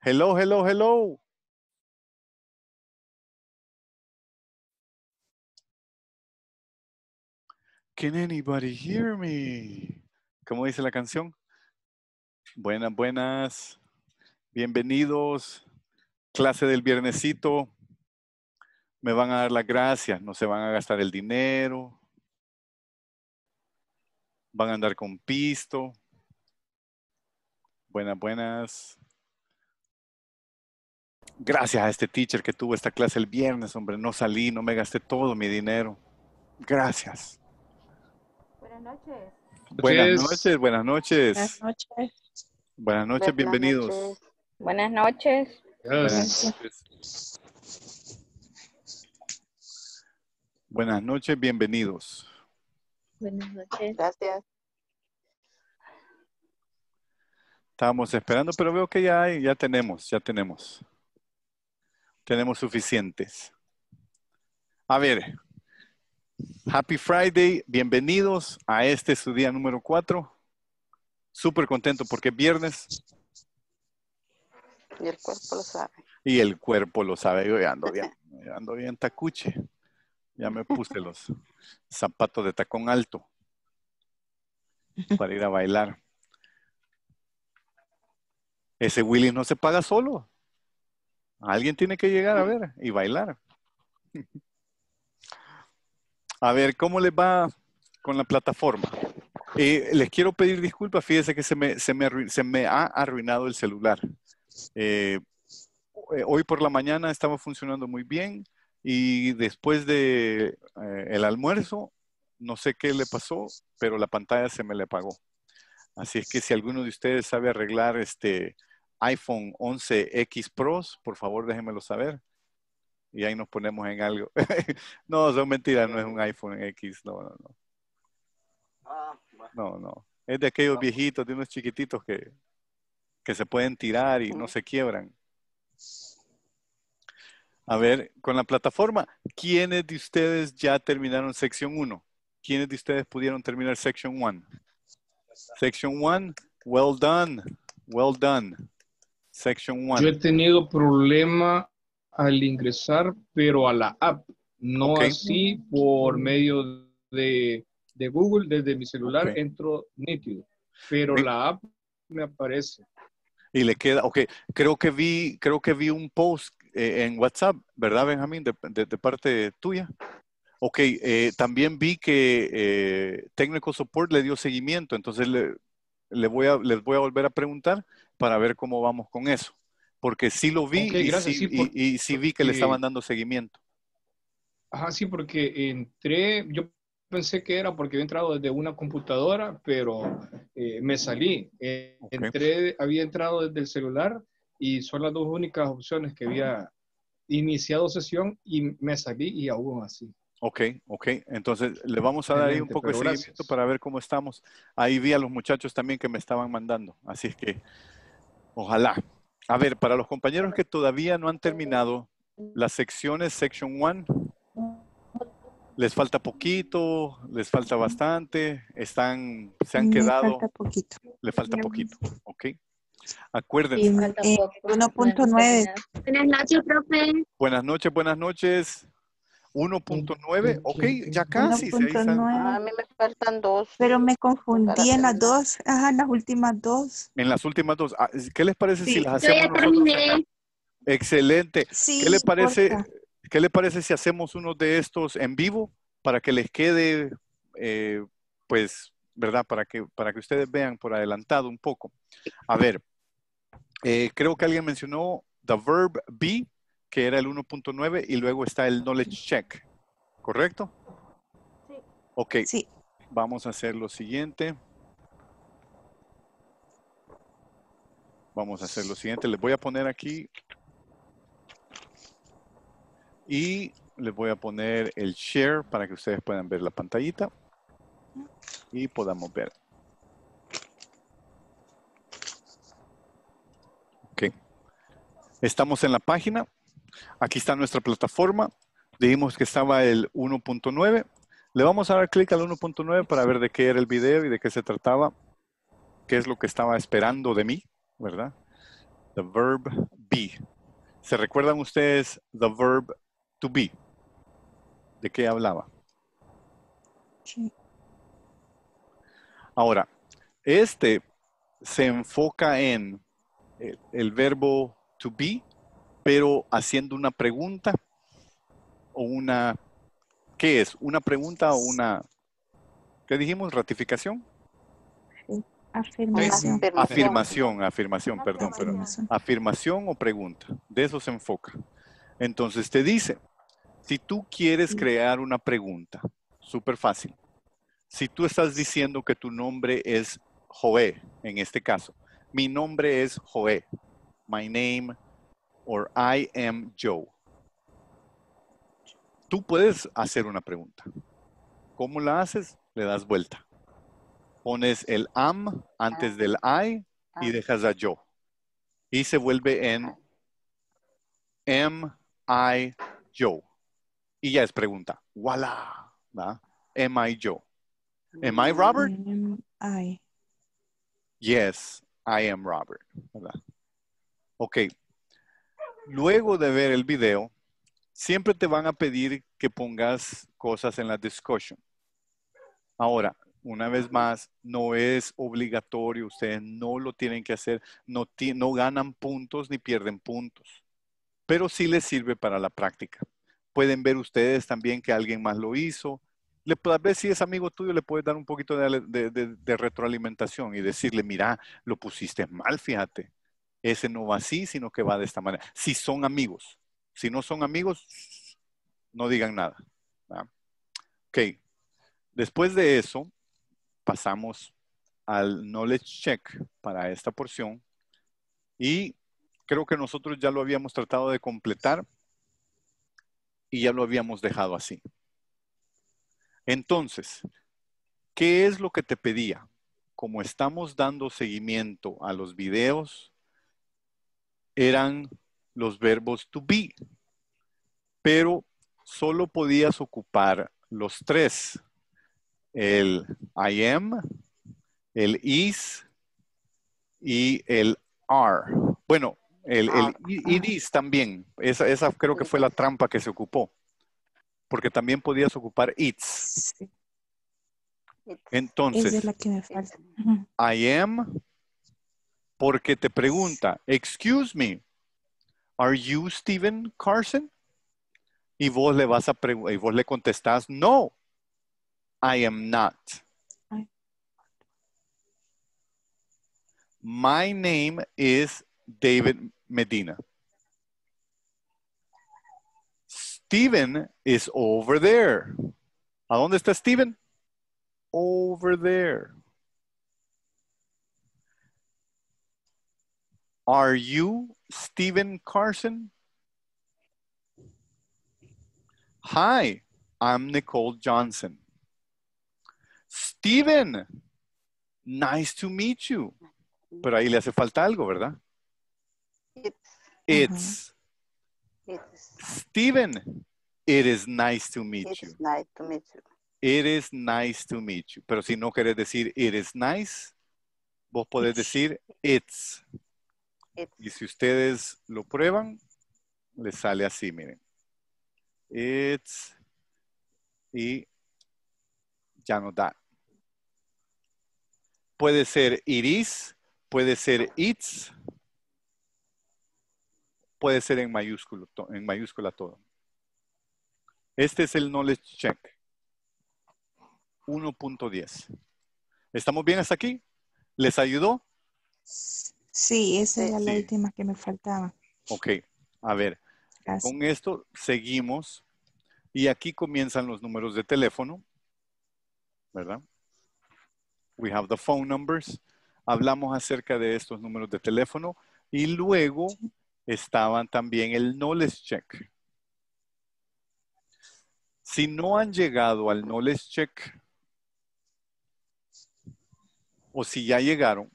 Hello, hello, hello. Can anybody hear me? ¿Cómo dice la canción? Buenas, buenas. Bienvenidos. Clase del viernesito. Me van a dar las gracias. No se van a gastar el dinero. Van a andar con pisto. Buenas, buenas. Gracias a este teacher que tuvo esta clase el viernes, hombre. No salí, no me gasté todo mi dinero. Gracias. Buenas noches. Buenas noches, buenas noches. Buenas noches. Buenas noches, bienvenidos. Buenas noches. Buenas noches. Buenas noches, bienvenidos. Buenas noches. Gracias. Estábamos esperando, pero veo que ya tenemos. Tenemos suficientes. A ver, Happy Friday, bienvenidos a este su día número 4. Súper contento porque es viernes. Y el cuerpo lo sabe. Y el cuerpo lo sabe. Yo ya ando bien tacuche. Ya me puse los zapatos de tacón alto para ir a bailar. Ese Willy no se paga solo. Alguien tiene que llegar a ver y bailar. A ver, ¿cómo les va con la plataforma? Les quiero pedir disculpas. Fíjense que se me ha arruinado el celular. Hoy por la mañana estaba funcionando muy bien y después de el almuerzo, no sé qué le pasó, pero la pantalla se me le apagó. Así es que si alguno de ustedes sabe arreglar este iPhone 11X Pros, por favor déjenmelo saber. Y ahí nos ponemos en algo. No, son mentiras, no es un iPhone X, no. No. Es de aquellos viejitos, de unos chiquititos que se pueden tirar y no se quiebran. A ver, con la plataforma, ¿quiénes de ustedes ya terminaron sección 1? ¿Quiénes de ustedes pudieron terminar section 1? Section 1, well done. Well done. Section 1. Yo he tenido problema al ingresar, pero a la app, no así por medio de Google, desde mi celular entro nítido, pero la app me aparece. Y le queda, creo que vi un post en WhatsApp, ¿verdad, Benjamín? De parte tuya. También vi que Technical Support le dio seguimiento, entonces les voy a volver a preguntar para ver cómo vamos con eso. Porque sí lo vi y sí vi que le estaban dando seguimiento. Ajá, sí, porque entré, yo pensé que era porque había entrado desde una computadora, pero me salí. Había entrado desde el celular y son las dos únicas opciones que había iniciado sesión y me salí y aún así. Ok. Entonces, le vamos a dar ahí un poco de seguimiento para ver cómo estamos. Ahí vi a los muchachos también que me estaban mandando. Así es que, ojalá. A ver, para los compañeros que todavía no han terminado las secciones, Section 1, les falta poquito, les falta bastante, se han quedado. Le falta poquito. Le falta poquito, ok. Acuérdense. 1.9. Buenas noches, profe. Buenas noches. 1.9, ok, ya casi. 1.9. A mí me faltan 2. Pero me confundí en las dos, en las últimas 2. En las últimas 2. ¿Qué les parece si las Yo hacemos ya terminé. Excelente. Sí, ¿Qué le parece si hacemos uno de estos en vivo para que les quede, pues, verdad, para que ustedes vean por adelantado un poco? A ver, creo que alguien mencionó the verb be, que era el 1.9, y luego está el knowledge check, ¿correcto? Sí. Ok, sí. Vamos a hacer lo siguiente. Les voy a poner aquí y les voy a poner el share para que ustedes puedan ver la pantallita y podamos ver. Ok. Estamos en la página. Aquí está nuestra plataforma. Dijimos que estaba el 1.9. Le vamos a dar clic al 1.9 para ver de qué era el video y de qué se trataba. Qué es lo que estaba esperando de mí, ¿verdad? The verb be. ¿Se recuerdan ustedes the verb to be? ¿De qué hablaba? Sí. Ahora, este se enfoca en el verbo to be, pero haciendo una pregunta o una... ¿Qué es? ¿Una pregunta o una... ¿Qué dijimos? ¿Ratificación? Afirmación. Afirmación, perdón. Afirmación. Afirmación o pregunta. De eso se enfoca. Entonces te dice, si tú quieres crear una pregunta, súper fácil. Si tú estás diciendo que tu nombre es Joé, en este caso, mi nombre es Joé. My name or I am Joe. Tú puedes hacer una pregunta. ¿Cómo la haces? Le das vuelta. Pones el am antes del I y dejas a yo. Y se vuelve en am I Joe. Y ya es pregunta. ¡Voilà! ¿Va? Am I Joe? Am I Robert? I. Yes, I am Robert. ¿Verdad? Ok. Luego de ver el video, siempre te van a pedir que pongas cosas en la discussion. Ahora, una vez más, no es obligatorio, ustedes no lo tienen que hacer, no ganan puntos ni pierden puntos, pero sí les sirve para la práctica. Pueden ver ustedes también que alguien más lo hizo. A ver si es amigo tuyo, le puedes dar un poquito de retroalimentación y decirle, mira, lo pusiste mal, fíjate. Ese no va así, sino que va de esta manera. Si son amigos. Si no son amigos, no digan nada. ¿Verdad? Ok. Después de eso, pasamos al knowledge check para esta porción y creo que nosotros ya lo habíamos tratado de completar y ya lo habíamos dejado así. Entonces, ¿qué es lo que te pedía? Como estamos dando seguimiento a los videos, eran los verbos to be, pero solo podías ocupar los tres, el I am, el is y el are. Bueno, el it is también. Esa creo que fue la trampa que se ocupó. Porque también podías ocupar it's. Sí. Entonces, Esa es la que me falta. I am, porque te pregunta, excuse me, are you Stephen Carson? Y vos le contestás, no, I am not. My name is David Medina. Steven is over there. ¿A dónde está Steven? Over there. Are you Stephen Carson? Hi, I'm Nicole Johnson. Steven, nice to meet you. Pero ahí le hace falta algo, ¿verdad? It's. Steven, it is nice to meet you. Nice to meet you. It is nice to meet you. Pero si no querés decir it is nice, vos podés decir it's. Y si ustedes lo prueban, les sale así, miren. It's. Y ya no da. Puede ser it is, puede ser it's, puede ser en mayúscula todo. Este es el knowledge check. 1.10. ¿Estamos bien hasta aquí? ¿Les ayudó? Sí, esa era la Sí. última que me faltaba. Ok, a ver. Gracias. Con esto seguimos y aquí comienzan los números de teléfono, ¿verdad? We have the phone numbers. Hablamos acerca de estos números de teléfono y luego estaban también el knowledge check. Si no han llegado al knowledge check o si ya llegaron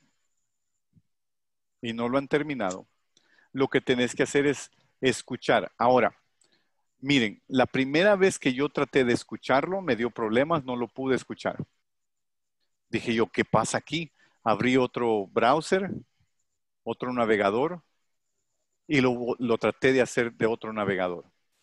y no lo han terminado, lo que tenés que hacer es escuchar. Ahora, miren, la primera vez que yo traté de escucharlo me dio problemas, no lo pude escuchar. Dije yo, ¿qué pasa aquí? Abrí otro browser, otro navegador y lo traté de hacer de otro navegador.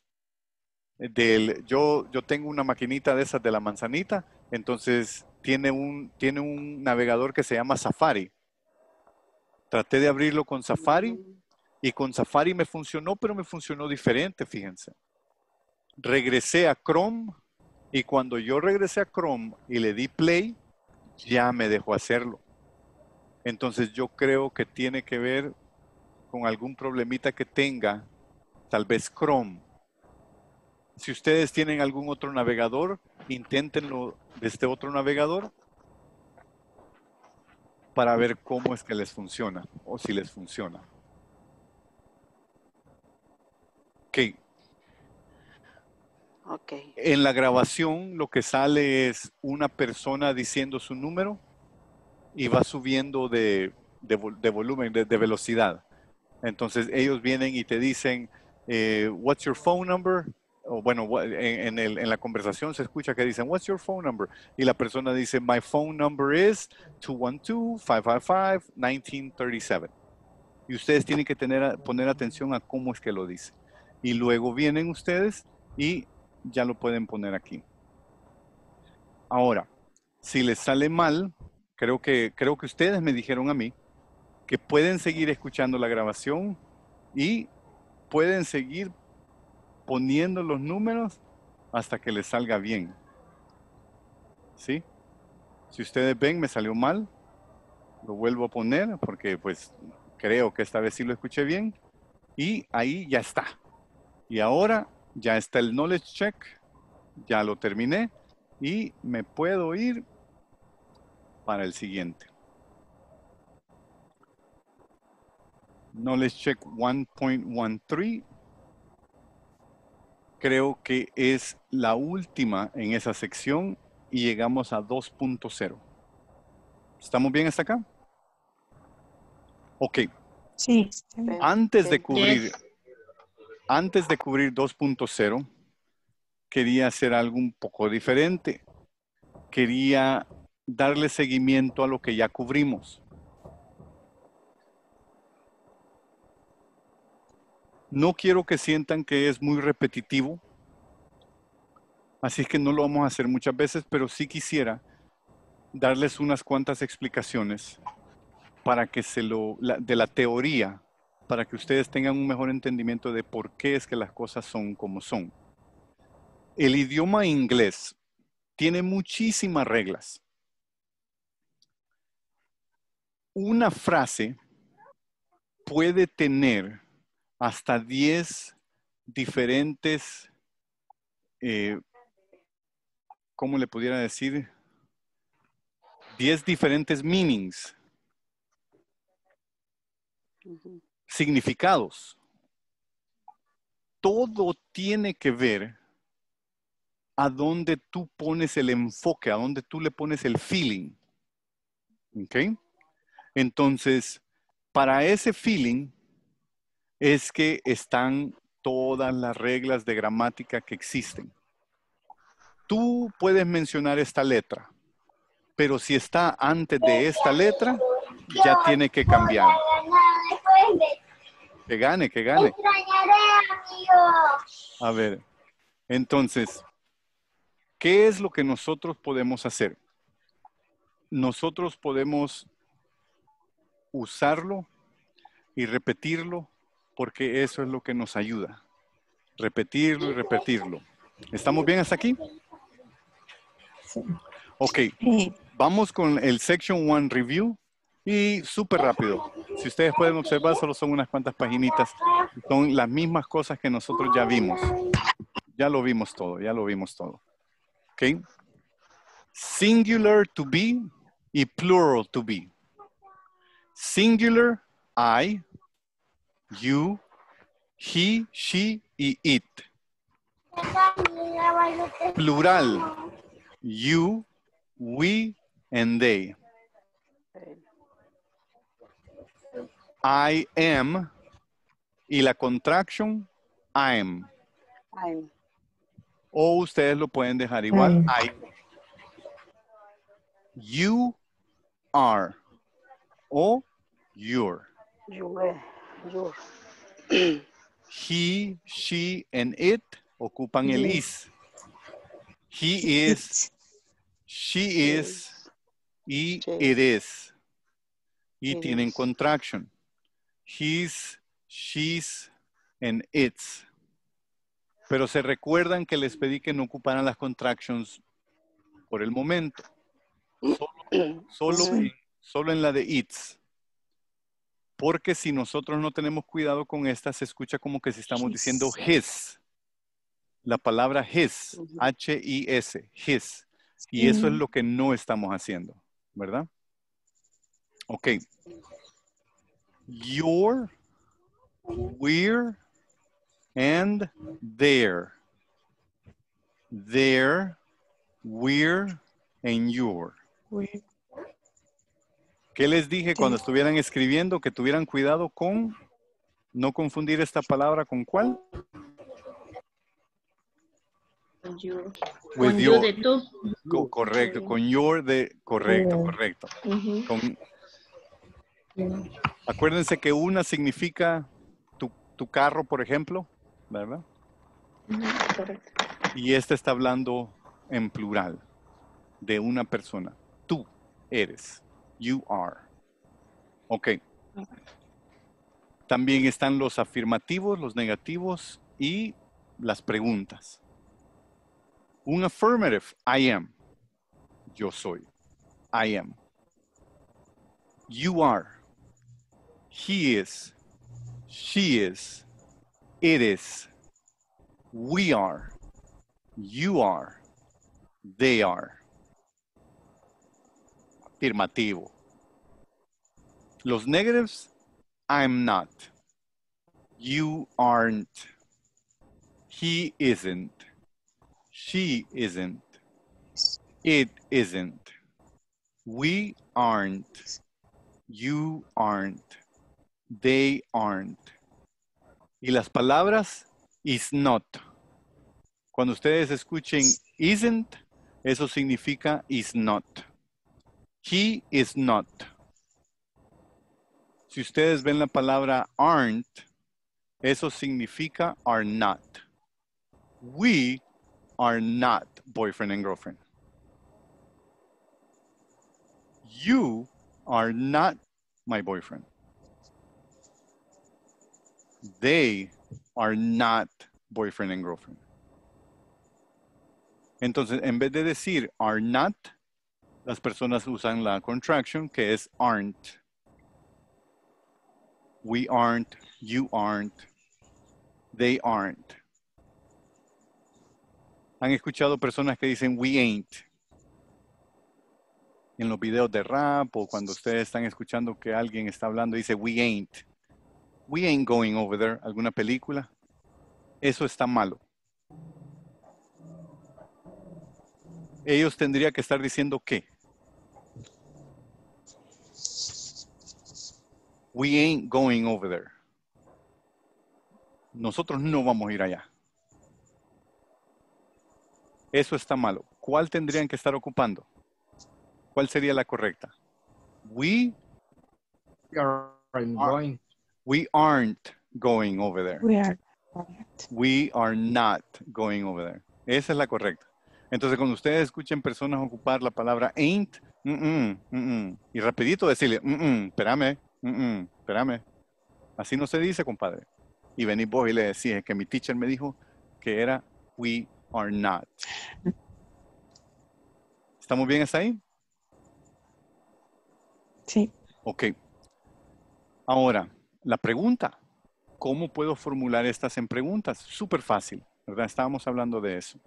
Yo tengo una maquinita de esas de la manzanita, entonces tiene un navegador que se llama Safari. Traté de abrirlo con Safari y con Safari me funcionó, pero me funcionó diferente, fíjense. Regresé a Chrome y cuando yo regresé a Chrome y le di play, ya me dejó hacerlo. Entonces yo creo que tiene que ver con algún problemita que tenga, tal vez Chrome. Si ustedes tienen algún otro navegador, inténtenlo desde otro navegador para ver cómo es que les funciona o si les funciona. Ok. Ok. En la grabación lo que sale es una persona diciendo su número y va subiendo de volumen, de velocidad. Entonces ellos vienen y te dicen, what's your phone number? O bueno, en la conversación se escucha que dicen, what's your phone number? Y la persona dice, my phone number is 212-555-1937. Y ustedes tienen que poner atención a cómo es que lo dice. Y luego vienen ustedes y ya lo pueden poner aquí. Ahora, si les sale mal, creo que ustedes me dijeron a mí que pueden seguir escuchando la grabación y pueden seguir poniendo los números hasta que les salga bien. ¿Sí? Si ustedes ven, me salió mal, lo vuelvo a poner porque pues creo que esta vez sí lo escuché bien y ahí ya está. Y ahora ya está el knowledge check, ya lo terminé y me puedo ir para el siguiente. Knowledge check 1.13. Creo que es la última en esa sección y llegamos a 2.0. ¿Estamos bien hasta acá? Ok. Sí. Antes de Sí. cubrir 2.0, quería hacer algo un poco diferente. Quería darle seguimiento a lo que ya cubrimos. No quiero que sientan que es muy repetitivo, así es que no lo vamos a hacer muchas veces, pero sí quisiera darles unas cuantas explicaciones para que de la teoría, para que ustedes tengan un mejor entendimiento de por qué es que las cosas son como son. El idioma inglés tiene muchísimas reglas. Una frase puede tener hasta 10 diferentes, ¿cómo le pudiera decir? 10 diferentes meanings, significados. Todo tiene que ver a dónde tú pones el enfoque, a dónde tú le pones el feeling. ¿Ok? Entonces, para ese feeling es que están todas las reglas de gramática que existen. Tú puedes mencionar esta letra, pero si está antes de esta letra, ya tiene que cambiar. Que gane, que gane. A ver, entonces, ¿qué es lo que nosotros podemos hacer? Nosotros podemos usarlo y repetirlo porque eso es lo que nos ayuda. Repetirlo y repetirlo. ¿Estamos bien hasta aquí? Ok, vamos con el Section 1 Review y súper rápido. Si ustedes pueden observar, solo son unas cuantas paginitas. Son las mismas cosas que nosotros ya vimos. Ya lo vimos todo, ya lo vimos todo. Ok. Singular to be y plural to be. Singular, I, you, he, she y it. Plural, you, we, and they. I am y la contraction, I'm. I'm. O ustedes lo pueden dejar igual, I. You are o your. Your. He, she, and it ocupan el is. He is, she is, y it is. Y tienen contraction. His, she's, and its. Pero se recuerdan que les pedí que no ocuparan las contractions por el momento. Solo en la de its. Porque si nosotros no tenemos cuidado con esta, se escucha como que si estamos diciendo his. La palabra his, H-I-S, his. Y eso es lo que no estamos haciendo, ¿verdad? Ok. Your, we're, and their. Their, we're, and your. ¿Qué les dije cuando estuvieran escribiendo? Que tuvieran cuidado con no confundir esta palabra con ¿cuál? Con you. With Con your. you de tú. Correcto, con your de correcto. Acuérdense que una significa tu carro, por ejemplo, ¿verdad? Correcto. Y esta está hablando en plural de una persona. Tú eres. You are. Ok. También están los afirmativos, los negativos y las preguntas. Un affirmative, I am. Yo soy. I am. You are. He is. She is. It is. We are. You are. They are. Afirmativo. Los negatives, I'm not. You aren't. He isn't. She isn't. It isn't. We aren't. You aren't. They aren't. Y las palabras is not. Cuando ustedes escuchen isn't, eso significa is not. He is not. Si ustedes ven la palabra aren't, eso significa are not. We are not boyfriend and girlfriend. You are not my boyfriend. They are not boyfriend and girlfriend. Entonces, en vez de decir are not, las personas usan la contraction que es aren't. We aren't, you aren't, they aren't. ¿Han escuchado personas que dicen we ain't? En los videos de rap o cuando ustedes están escuchando que alguien está hablando, dice we ain't. We ain't going over there. ¿Alguna película? Eso está malo. Ellos tendrían que estar diciendo ¿qué? We ain't going over there. Nosotros no vamos a ir allá. Eso está malo. ¿Cuál tendrían que estar ocupando? ¿Cuál sería la correcta? We aren't going over there. We are not going over there. Esa es la correcta. Entonces, cuando ustedes escuchen personas ocupar la palabra ain't, y rapidito decirle, espérame. Así no se dice, compadre. Y venís vos y le decís que mi teacher me dijo que era we are not. ¿Estamos bien hasta ahí? Sí. Ok. Ahora, la pregunta. ¿Cómo puedo formular estas en preguntas? Súper fácil, ¿verdad? Estábamos hablando de eso.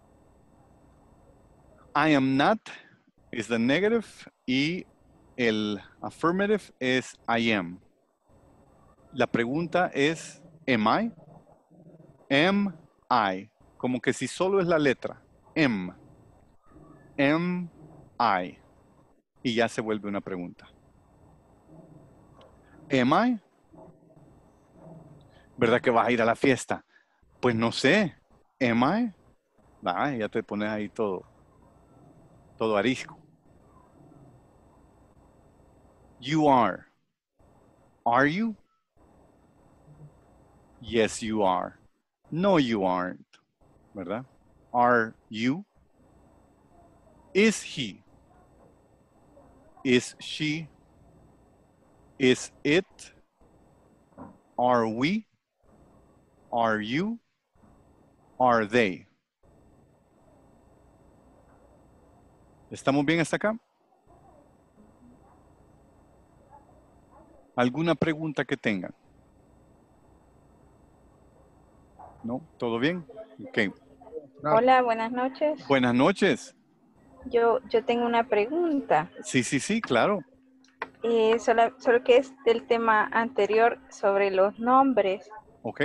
I am not es the negative y el affirmative es I am. La pregunta es am I? Am I? Como que si solo es la letra. Am I? Y ya se vuelve una pregunta. Am I? ¿Verdad que vas a ir a la fiesta? Pues no sé. Am I? Ya te pones ahí todo arisco. You are. Are you? Yes, you are. No, you aren't. ¿Verdad? Are you? Is he? Is she? Is it? Are we? Are you? Are they? ¿Estamos bien hasta acá? ¿Alguna pregunta que tengan? ¿No? ¿Todo bien? Ok. Hola, buenas noches. Buenas noches. Yo tengo una pregunta. Sí, claro. Solo que es del tema anterior sobre los nombres. Ok.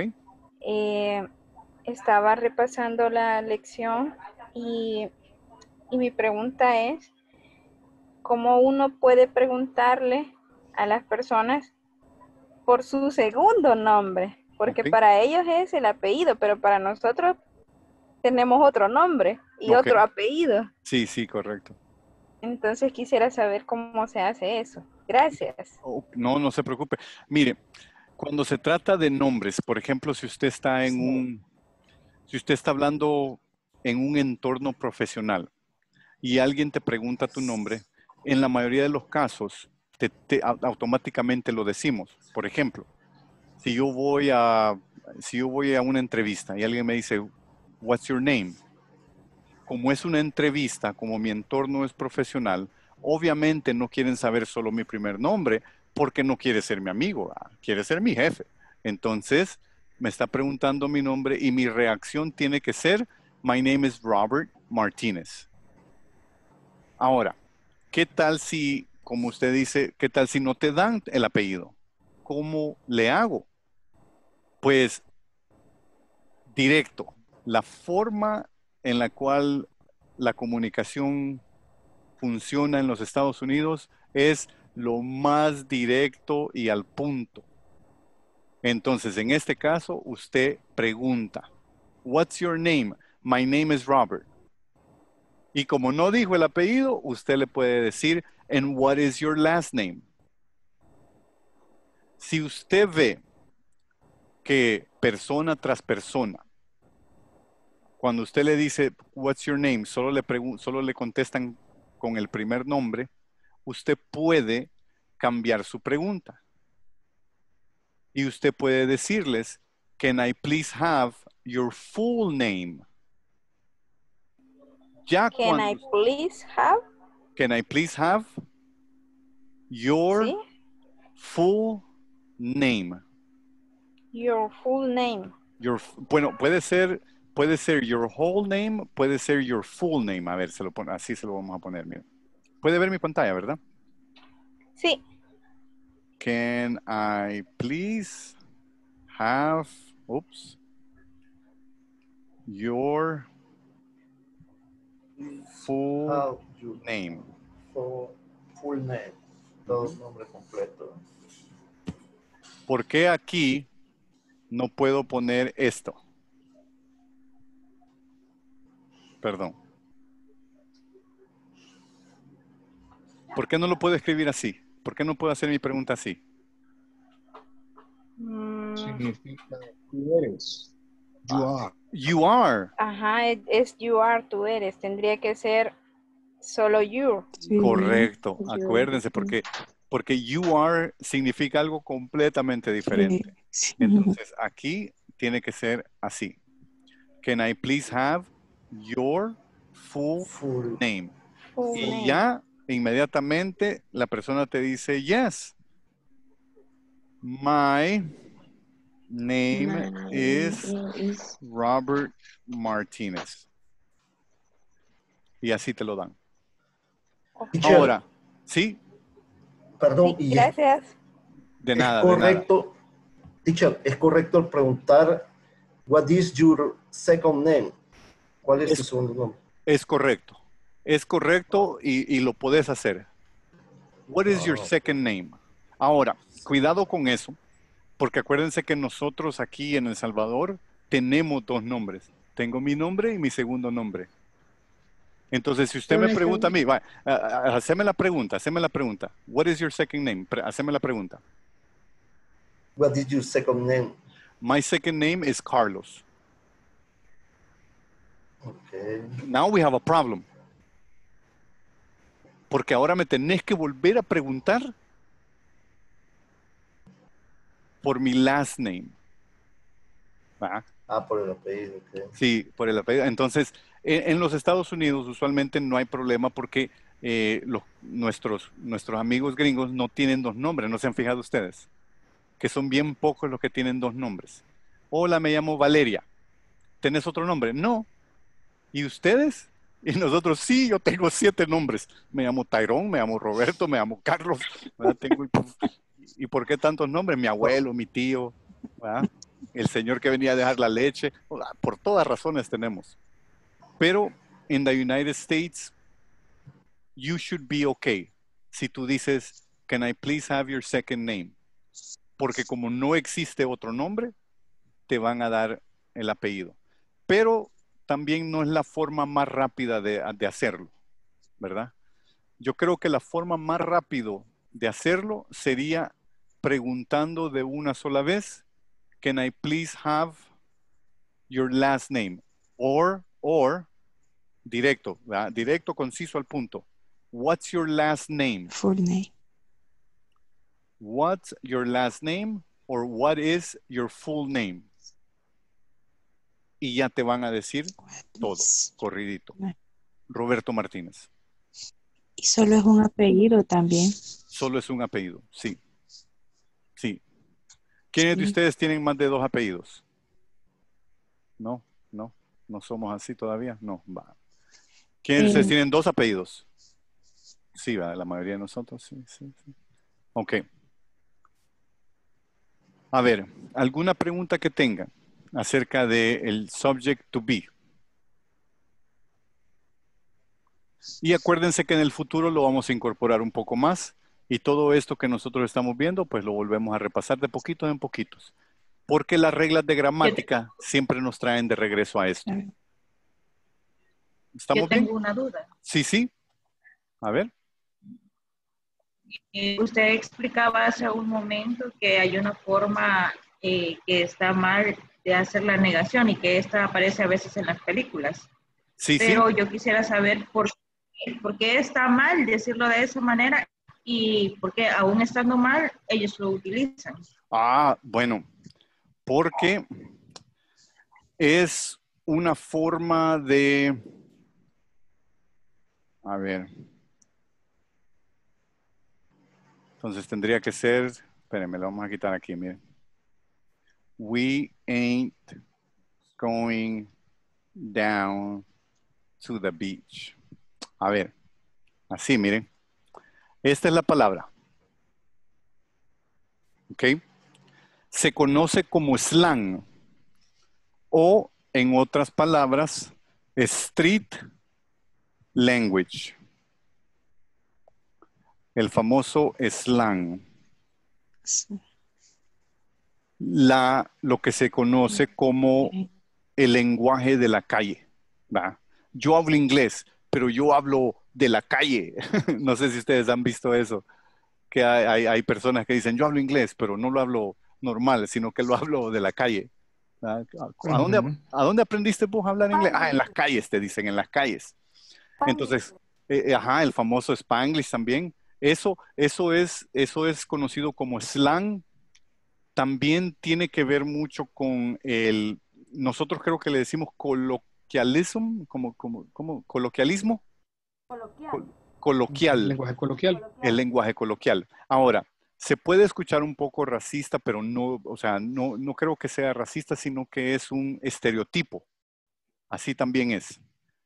Estaba repasando la lección y mi pregunta es, ¿cómo uno puede preguntarle a las personas por su segundo nombre? Porque Ok. para ellos es el apellido, pero para nosotros tenemos otro nombre y Ok. otro apellido. Sí, correcto. Entonces quisiera saber cómo se hace eso. Gracias. No, no se preocupe. Mire, cuando se trata de nombres, por ejemplo, si usted está si usted está hablando en un entorno profesional y alguien te pregunta tu nombre, en la mayoría de los casos automáticamente lo decimos. Por ejemplo, si yo voy a una entrevista y alguien me dice, "What's your name?" Como es una entrevista, como mi entorno es profesional, obviamente no quieren saber solo mi primer nombre porque no quiere ser mi amigo, quiere ser mi jefe. Entonces, me está preguntando mi nombre y mi reacción tiene que ser, "My name is Robert Martínez." Ahora, ¿qué tal si, como usted dice, qué tal si no te dan el apellido? ¿Cómo le hago? Pues, directo. La forma en la cual la comunicación funciona en los Estados Unidos es lo más directo y al punto. Entonces, en este caso, usted pregunta, "What's your name?" "My name is Robert." Y como no dijo el apellido, usted le puede decir, "And what is your last name?" Si usted ve que persona tras persona, cuando usted le dice, "What's your name?", solo le contestan con el primer nombre, usted puede cambiar su pregunta. Y usted puede decirles, "Can I please have your full name?" Ya Can I cuando, please have? "Can I please have your ¿Sí? full name?" Your full name. Bueno, puede ser your whole name, puede ser your full name. A ver, así se lo vamos a poner, mira. Puede ver mi pantalla, ¿verdad? Sí. "Can I please have, your full name?" Full name. Todo nombre completo. ¿Por qué aquí no puedo poner esto? Perdón. ¿Por qué no lo puedo escribir así? ¿Por qué no puedo hacer mi pregunta así? Significa tú eres. You are. You are. Ajá, es you are, tú eres. Tendría que ser solo you. Sí. Correcto. You. Acuérdense, porque you are significa algo completamente diferente. Sí. Entonces, aquí tiene que ser así. "Can I please have your full name?" Full Y name. ya inmediatamente la persona te dice, "Yes. My name My is name is Robert Martínez." Y así te lo dan. Teacher, Ahora, ¿sí? perdón, Sí, y gracias. De es nada, de nada. correcto, teacher, es correcto preguntar, "What is your second name?" ¿Cuál es tu segundo nombre? Es correcto. Es correcto y lo puedes hacer. "What is your second name?" Ahora, cuidado con eso, porque acuérdense que nosotros aquí en El Salvador tenemos dos nombres. Tengo mi nombre y mi segundo nombre. Entonces, si usted me pregunta a mí, haceme la pregunta. "What is your second name?" Haceme la pregunta. What is your second name? My second name is Carlos. Okay. Now we have a problem. Porque ahora me tenés que volver a preguntar por mi last name. ¿Va? Por el apellido. Okay. Sí, por el apellido. Entonces, en los Estados Unidos usualmente no hay problema porque nuestros amigos gringos no tienen dos nombres. ¿No se han fijado ustedes? Que son bien pocos los que tienen dos nombres. Hola, me llamo Valeria. ¿Tenés otro nombre? No. ¿Y ustedes? Y nosotros, sí, yo tengo 7 nombres. Me llamo Tyrone, me llamo Roberto, me llamo Carlos. ¿Y por qué tantos nombres? Mi abuelo, mi tío, ¿verdad? El señor que venía a dejar la leche. Por todas razones tenemos. Pero en the United States, you should be okay. Si tú dices, can I please have your second name? Porque como no existe otro nombre, te van a dar el apellido. Pero también no es la forma más rápida de hacerlo, ¿verdad? Yo creo que la forma más rápido de hacerlo sería preguntando de una sola vez, can I please have your last name? Or directo, ¿verdad? Directo, conciso al punto. What's your last name? Full name. What's your last name? Or what is your full name? Y ya te van a decir todo, corridito. Roberto Martínez. Y solo es un apellido también. Solo es un apellido, sí. Sí. ¿Quiénes de ustedes tienen más de 2 apellidos? No somos así todavía. No, va. ¿Quiénes de ustedes tienen 2 apellidos? Sí, va, la mayoría de nosotros, sí. Ok. A ver, ¿alguna pregunta que tengan acerca del subject to be? Y acuérdense que en el futuro lo vamos a incorporar un poco más y todo esto que nosotros estamos viendo, pues lo volvemos a repasar de poquitos en poquitos. Porque las reglas de gramática siempre nos traen de regreso a esto. ¿Estamos bien? Yo tengo una duda. Sí. A ver. Usted explicaba hace un momento que hay una forma que está mal de hacer la negación y que esta aparece a veces en las películas. Sí. Pero yo quisiera saber por qué está mal decirlo de esa manera y por qué aún estando mal ellos lo utilizan. Bueno, porque es una forma de... A ver. Entonces tendría que ser... Espérenme, lo vamos a quitar aquí, miren. We ain't going down to the beach. A ver, así, miren. Esta es la palabra. ¿Ok? Se conoce como slang o, en otras palabras, street language. El famoso slang. Sí. Lo que se conoce como el lenguaje de la calle. ¿Va? Yo hablo inglés, pero yo hablo de la calle. No sé si ustedes han visto eso, que hay personas que dicen, yo hablo inglés, pero no lo hablo normal, sino que lo hablo de la calle. ¿A dónde aprendiste vos a hablar inglés? En las calles, te dicen, en las calles. Entonces, el famoso Spanglish también. Eso es conocido como slang. También tiene que ver mucho con nosotros creo que le decimos coloquialismo, coloquialismo. Coloquial. El lenguaje coloquial. El lenguaje coloquial. Ahora, se puede escuchar un poco racista, pero no, o sea, no creo que sea racista, sino que es un estereotipo. Así también es.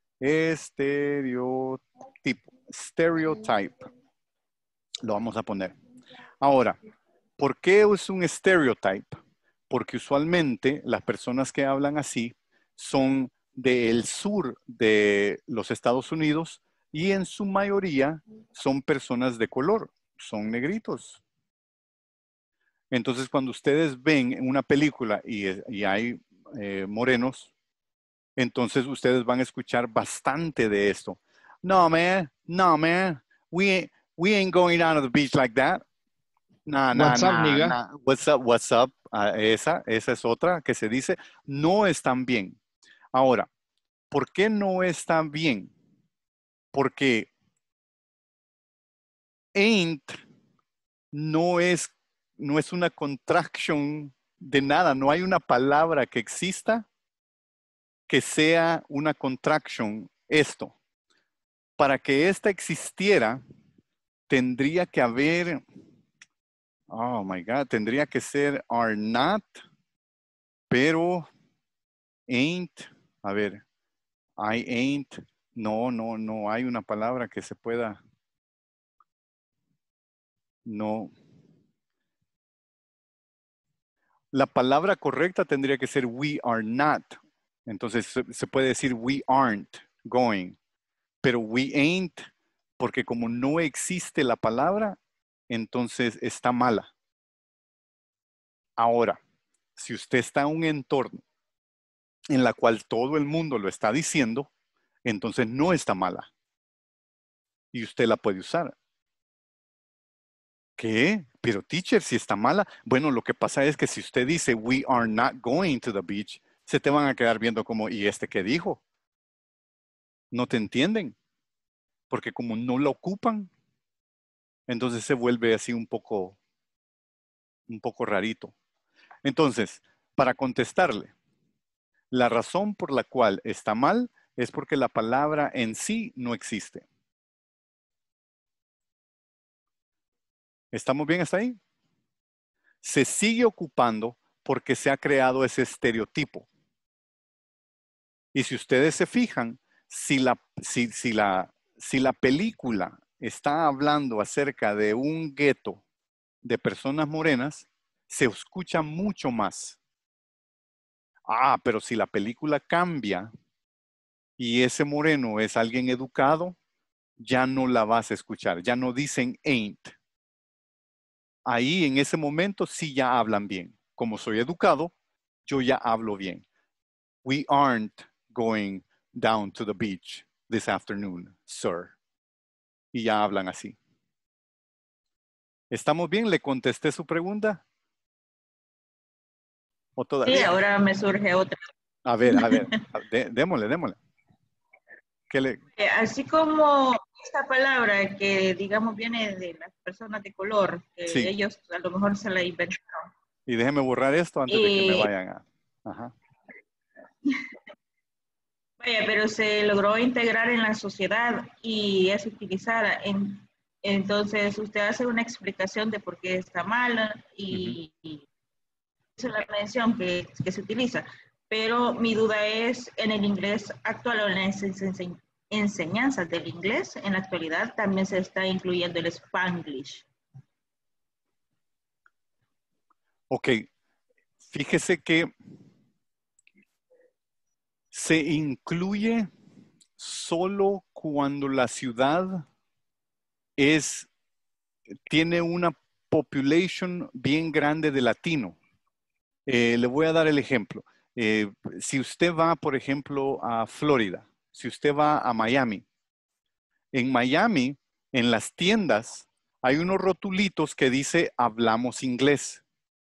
Stereotype. Lo vamos a poner. Ahora, ¿por qué es un stereotype? Porque usualmente las personas que hablan así son del sur de los Estados Unidos y en su mayoría son personas de color, son negritos. Entonces, cuando ustedes ven una película y hay morenos, entonces ustedes van a escuchar bastante de esto. No, man, we ain't going down to the beach like that. Nah. What's up, Esa es otra que se dice, no están bien. Ahora, ¿por qué no están bien? Porque ain't no es una contraction de nada. No hay una palabra que exista que sea una contraction. Esto. Para que esta existiera, tendría que haber, oh my God, tendría que ser are not, pero ain't, a ver, I ain't, no hay una palabra que se pueda, no. La palabra correcta tendría que ser we are not. Entonces se puede decir we aren't going, pero we ain't, porque como no existe la palabra, entonces está mala. Ahora, si usted está en un entorno en la cual todo el mundo lo está diciendo, entonces no está mala. Y usted la puede usar. ¿Qué? Pero teacher, si está mala. Bueno, lo que pasa es que si usted dice we are not going to the beach, se te van a quedar viendo como, ¿y este qué dijo? No te entienden. Porque como no la ocupan, entonces se vuelve así un poco rarito. Entonces, para contestarle, la razón por la cual está mal es porque la palabra en sí no existe. ¿Estamos bien hasta ahí? Se sigue ocupando porque se ha creado ese estereotipo. Y si ustedes se fijan, si la película está hablando acerca de un gueto de personas morenas, se escucha mucho más. Ah, pero si la película cambia y ese moreno es alguien educado, ya no la vas a escuchar. Ya no dicen ain't. Ahí en ese momento sí ya hablan bien. Como soy educado, yo ya hablo bien. We aren't going down to the beach this afternoon, sir. Y ya hablan así. ¿Estamos bien? ¿Le contesté su pregunta? ¿O todavía? Sí, ahora me surge otra. A ver, démosle. Así como esta palabra que, digamos, viene de las personas de color, que sí. ellos a lo mejor se la inventaron. Y déjeme borrar esto antes de que me vayan a... Ajá. Vaya, pero se logró integrar en la sociedad y es utilizada. Entonces, usted hace una explicación de por qué está mal y esa es la mención que se utiliza. Pero mi duda es, en el inglés actual o en las enseñanzas del inglés, en la actualidad también se está incluyendo el Spanglish. Ok, fíjese que se incluye solo cuando la ciudad tiene una population bien grande de latino. Le voy a dar el ejemplo. Si usted va, por ejemplo, a Florida, si usted va a Miami, en Miami, en las tiendas, hay unos rotulitos que dice hablamos inglés.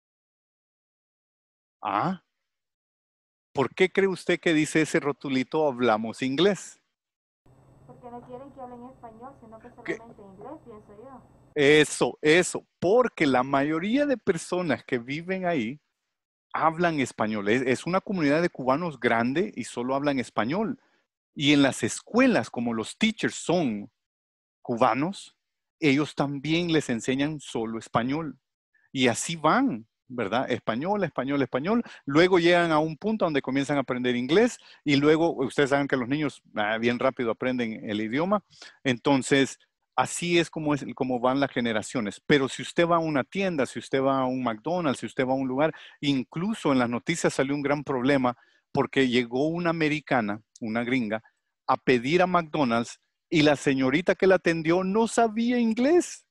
Ah, ¿por qué cree usted que dice ese rotulito hablamos inglés? Porque no quieren que hablen español, sino que solamente inglés, pienso yo. Eso, porque la mayoría de personas que viven ahí hablan español. Es una comunidad de cubanos grande y solo hablan español. Y en las escuelas, como los teachers son cubanos, ellos también les enseñan solo español. Y así van, ¿verdad? Español. Luego llegan a un punto donde comienzan a aprender inglés y luego ustedes saben que los niños bien rápido aprenden el idioma. Entonces, así es como van las generaciones. Pero si usted va a una tienda, si usted va a un McDonald's, si usted va a un lugar, incluso en las noticias salió un gran problema porque llegó una americana, una gringa, a pedir a McDonald's y la señorita que la atendió no sabía inglés.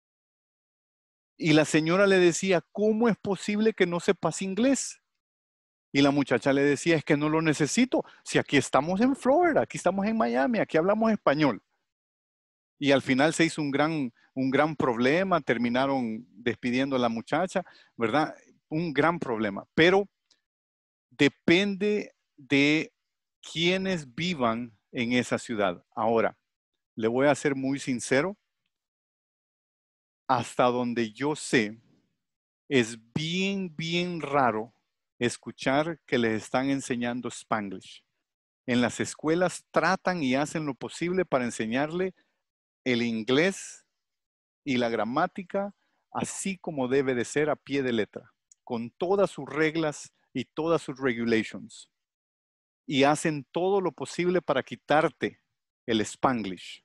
Y la señora le decía, ¿cómo es posible que no sepas inglés? Y la muchacha le decía, es que no lo necesito. Si aquí estamos en Florida, aquí estamos en Miami, aquí hablamos español. Y al final se hizo un gran problema, terminaron despidiendo a la muchacha, ¿verdad? un gran problema, pero depende de quienes vivan en esa ciudad. Ahora, le voy a ser muy sincero, hasta donde yo sé, es bien raro escuchar que les están enseñando Spanglish. En las escuelas tratan y hacen lo posible para enseñarle el inglés y la gramática así como debe de ser a pie de letra, con todas sus reglas y todas sus regulations. Y hacen todo lo posible para quitarte el Spanglish.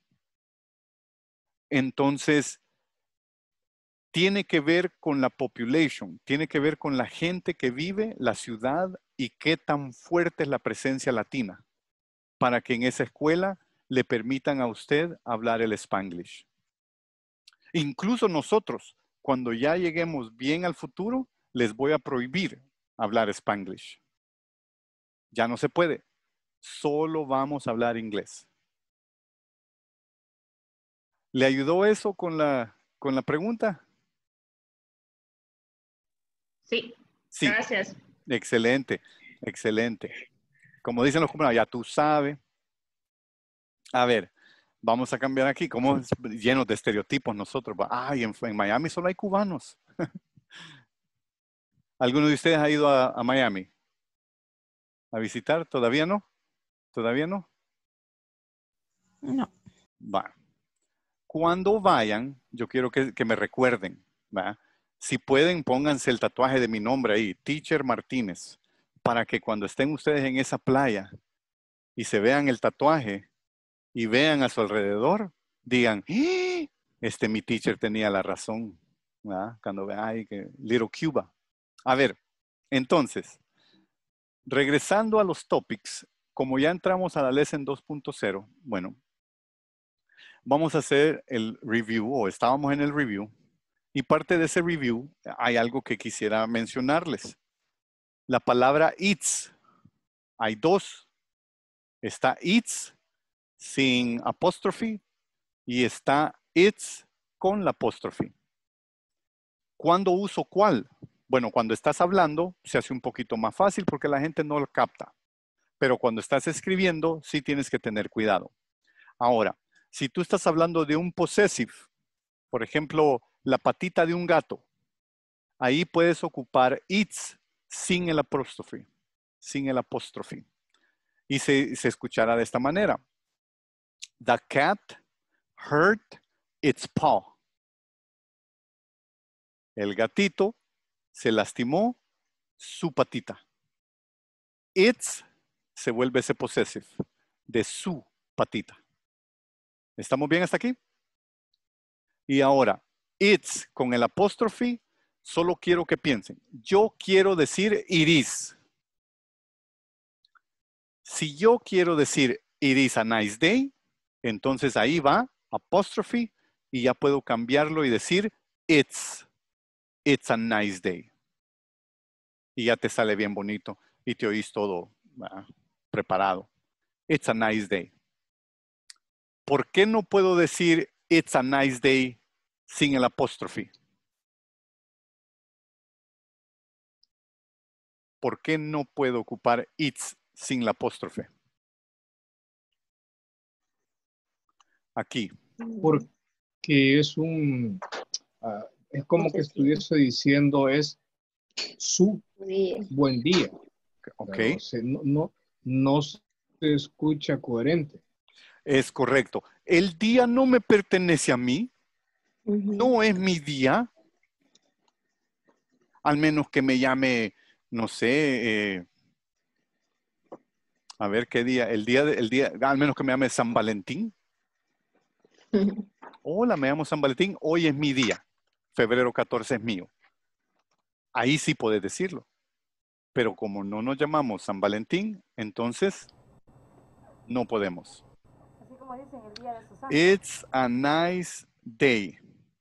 Entonces, tiene que ver con la population, tiene que ver con la gente que vive la ciudad y qué tan fuerte es la presencia latina para que en esa escuela le permitan a usted hablar el Spanglish. Incluso nosotros, cuando ya lleguemos bien al futuro, les voy a prohibir hablar Spanglish. Ya no se puede. Solo vamos a hablar inglés. ¿Le ayudó eso con la pregunta? Sí, Sí. gracias. Excelente, excelente. Como dicen los cubanos, ya tú sabes. A ver, vamos a cambiar aquí. Como llenos de estereotipos nosotros. Ay, en Miami solo hay cubanos. ¿Alguno de ustedes ha ido a Miami a visitar? ¿Todavía no? ¿Todavía no? No. Va. Cuando vayan, yo quiero que me recuerden, ¿va? Si pueden, pónganse el tatuaje de mi nombre ahí, Teacher Martínez, para que cuando estén ustedes en esa playa y se vean el tatuaje y vean a su alrededor, digan, ¡Ah! Mi teacher tenía la razón, ¿va? Cuando vean, ay, que Little Cuba. A ver, entonces, regresando a los topics, como ya entramos a la lesson 2.0, bueno, vamos a hacer el review, o estábamos en el review, y parte de ese review hay algo que quisiera mencionarles. La palabra it's, hay dos. Está it's sin apóstrofe y está it's con la apóstrofe. ¿Cuándo uso cuál? Bueno, cuando estás hablando se hace un poquito más fácil porque la gente no lo capta. Pero cuando estás escribiendo sí tienes que tener cuidado. Ahora, si tú estás hablando de un possessive, por ejemplo, la patita de un gato, ahí puedes ocupar it's sin el apóstrofe, sin el apóstrofe. Y se escuchará de esta manera. The cat hurt its paw. El gatito se lastimó su patita. It's se vuelve ese possessive de su patita. ¿Estamos bien hasta aquí? Y ahora, it's con el apóstrofe, solo quiero que piensen. Yo quiero decir it is. Si yo quiero decir it is a nice day, entonces ahí va apóstrofe y ya puedo cambiarlo y decir it's a nice day. Y ya te sale bien bonito y te oís todo preparado. It's a nice day. ¿Por qué no puedo decir it's a nice day sin el apóstrofe? ¿Por qué no puedo ocupar it's sin la apóstrofe? Aquí. Porque es es como que estuviese diciendo es su buen día. Ok. No se escucha coherente. Es correcto. El día no me pertenece a mí. No es mi día. Al menos que me llame, no sé, a ver qué día. El día, al menos que me llame San Valentín. Hola, me llamo San Valentín. Hoy es mi día. Febrero 14 es mío. Ahí sí puedes decirlo. Pero como no nos llamamos San Valentín, entonces no podemos. Así como dicen el día de Susana. It's a nice day.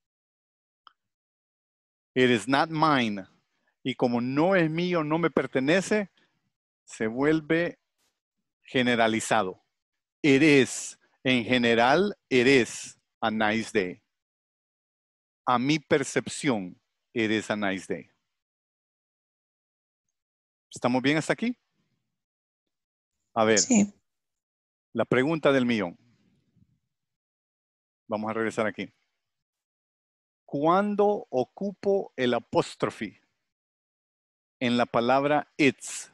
It is not mine. Y como no es mío, no me pertenece, se vuelve generalizado. It is. En general, it is a nice day. A mi percepción, it is a nice day. ¿Estamos bien hasta aquí? A ver, Sí. la pregunta del millón. Vamos a regresar aquí. ¿Cuándo ocupo el apóstrofe en la palabra it's?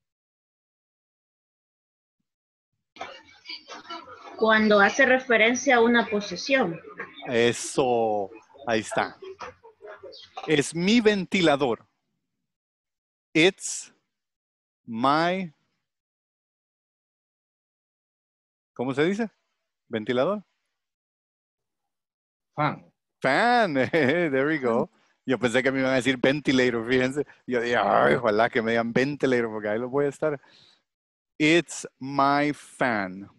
Cuando hace referencia a una posesión. Eso, ahí está. Es mi ventilador. It's my, ¿cómo se dice? ¿Ventilador? Fan. Fan, there we go. Yo pensé que me iban a decir ventilator, fíjense. Yo dije, ay, ojalá que me digan ventilator, porque ahí lo voy a estar. It's my fan.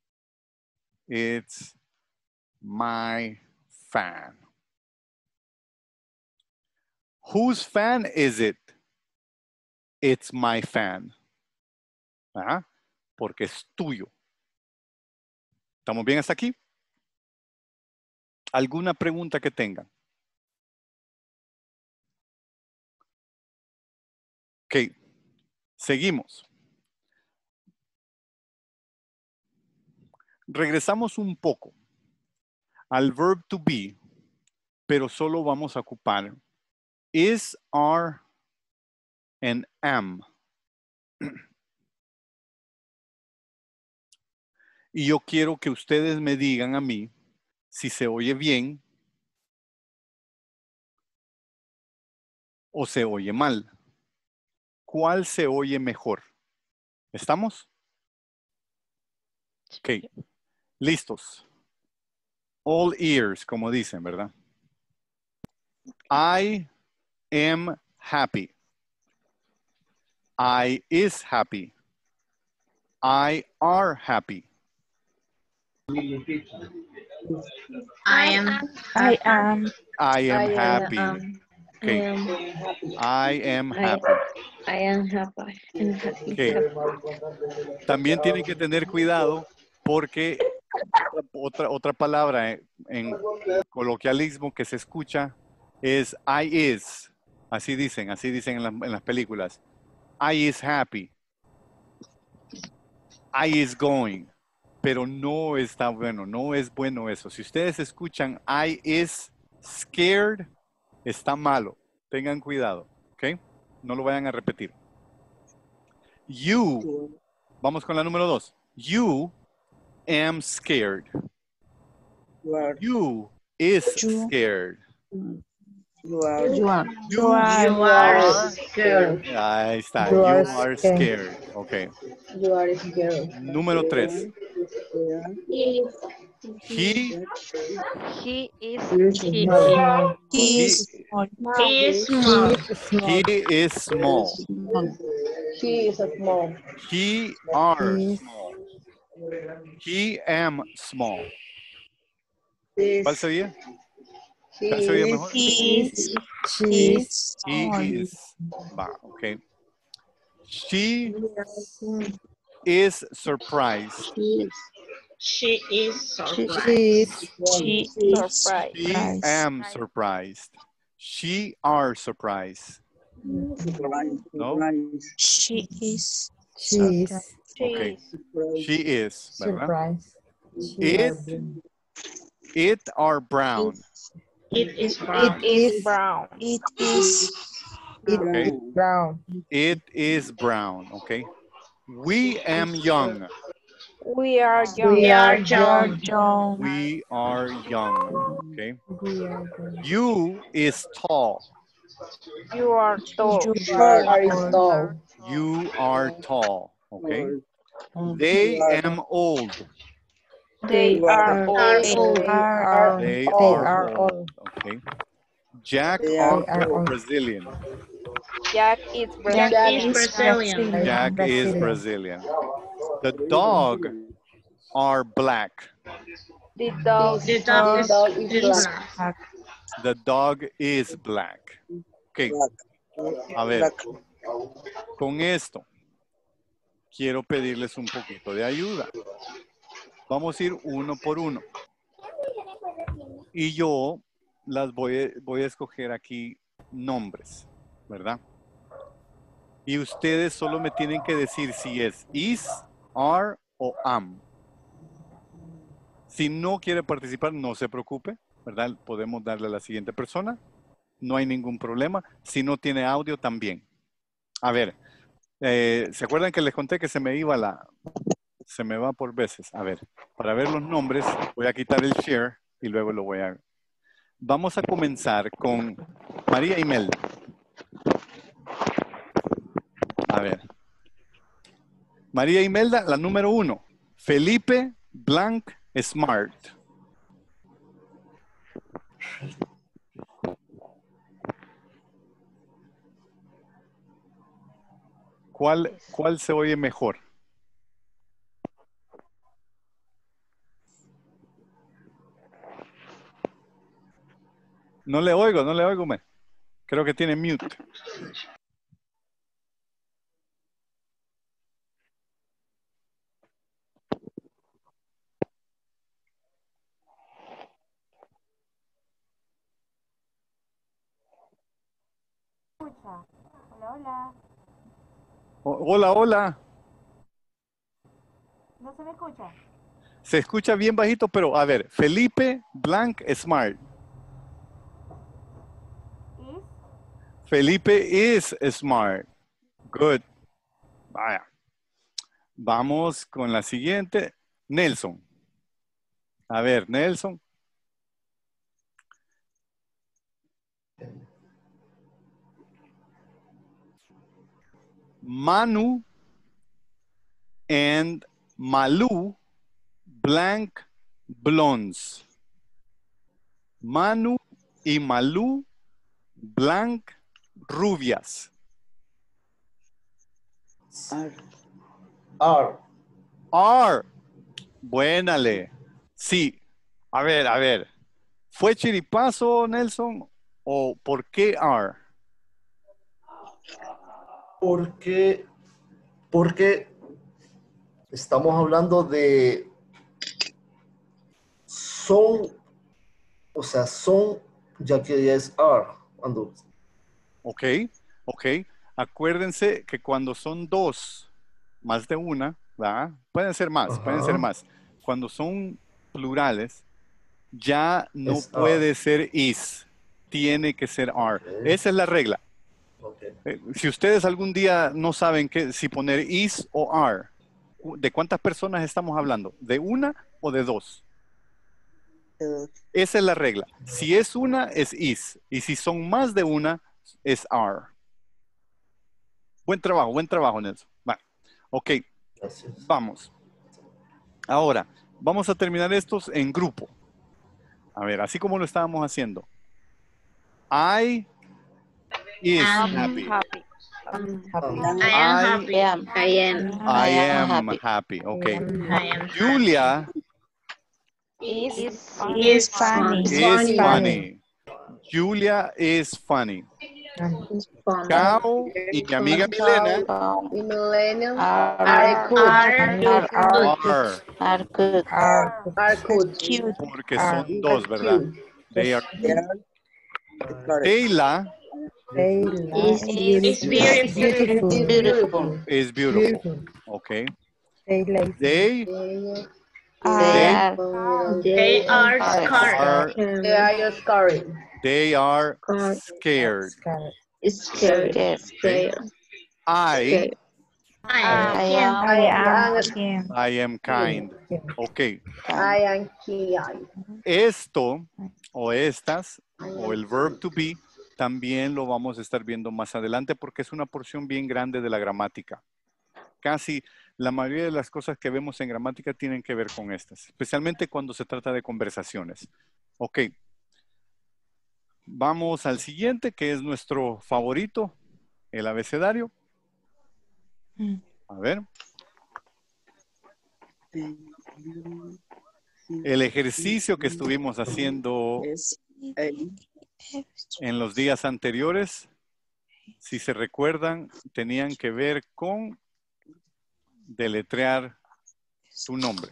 It's my fan. Whose fan is it? It's my fan. ¿Ah? Porque es tuyo. ¿Estamos bien hasta aquí? ¿Alguna pregunta que tengan? Ok, seguimos. Regresamos un poco al verb to be, pero solo vamos a ocupar is, are, and am. Y yo quiero que ustedes me digan a mí si se oye bien o se oye mal. ¿Cuál se oye mejor? ¿Estamos? Ok, listos. All ears, como dicen, ¿verdad? I am happy. I is happy. I are happy. I am. I am. I am happy. Okay. I am happy. I am happy. Okay. También tienen que tener cuidado porque otra palabra en coloquialismo que se escucha es I is. Así dicen en las películas. I is happy. I is going. Pero no está bueno, no es bueno eso. Si ustedes escuchan I is scared, está malo. Tengan cuidado, ¿ok? No lo vayan a repetir. You, vamos con la número 2. You am scared. You is scared. You are. You are scared. Ahí está. You are scared. Ok. You are scared. Número 3. He He is He is small. He is small. he is small. He is small. He are small. He am small. ¿Cuál sería? ¿Cuál sería mejor? He is. He is. Va, ok. She is surprised. She is surprised. She surprised. She am surprised. She are surprised. No? She is. Okay. She is, ¿verdad? It are brown. It is brown. It is brown. It is. Okay. Brown. It is brown. Okay. We am young. We are young. We are young. John. We are young. Okay. You is tall. You are tall. You are tall. Okay. They am old. They are old. They are old. Okay. Jack are Brazilian. Jack is Jack Brazilian. is Brazilian. Jack is Brazilian. The dog are black. The dog The dog is black. The dog is black. Ok. A ver. Con esto, quiero pedirles un poquito de ayuda. Vamos a ir uno por uno. Y yo las voy a escoger aquí nombres, ¿verdad? Y ustedes solo me tienen que decir si es is, are o am. Si no quiere participar, no se preocupe, ¿verdad? Podemos darle a la siguiente persona. No hay ningún problema. Si no tiene audio, también. A ver, ¿se acuerdan que les conté que se me va por veces? A ver, para ver los nombres, voy a quitar el share y luego lo voy a... Vamos a comenzar con María Imelda. A ver. María Imelda, la número 1. Felipe Blanc Smart. ¿Cuál se oye mejor? No le oigo, me. Creo que tiene mute. Hola, hola. Hola, hola. ¿No se me escucha? Se escucha bien bajito, pero a ver, Felipe Blanc Smart. ¿Is? Felipe is smart. Good. Vaya. Vamos con la siguiente. Nelson. A ver, Nelson. Manu and Malu Blanc Blondes. Manu y Malu Blanc Rubias. Are. Buénale. Sí. A ver. ¿Fue chiripazo, Nelson? ¿O por qué are? Porque estamos hablando de son, o sea, son, ya que ya es are. Cuando... Ok. Acuérdense que cuando son dos, más de una, ¿verdad? Pueden ser más. Cuando son plurales, ya no Es puede are. ser is. Tiene que ser are. Okay. Esa es la regla. Okay. Si ustedes algún día no saben si poner is o are, ¿de cuántas personas estamos hablando? ¿De una o de dos? Esa es la regla. Si es una, es is. Y si son más de una, es are. Buen trabajo, Nelson. Vale. Ok, Gracias. vamos. Ahora, vamos a terminar estos en grupo. A ver, así como lo estábamos haciendo. I is happy. I am happy. Okay. Julia Is funny. is funny. Julia is funny. Cao y mi amiga Milena Are good. Cute. porque son dos, ¿verdad? They are cute. Taylor It's beautiful. is beautiful. Okay. They Are They are are scared. they are scared. I am kind. Okay. Esto o estas o el verb to be también lo vamos a estar viendo más adelante porque es una porción bien grande de la gramática. Casi la mayoría de las cosas que vemos en gramática tienen que ver con estas, especialmente cuando se trata de conversaciones. Ok. Vamos al siguiente, que es nuestro favorito, el abecedario. A ver. El ejercicio que estuvimos haciendo en los días anteriores, si se recuerdan, tenían que ver con deletrear tu nombre.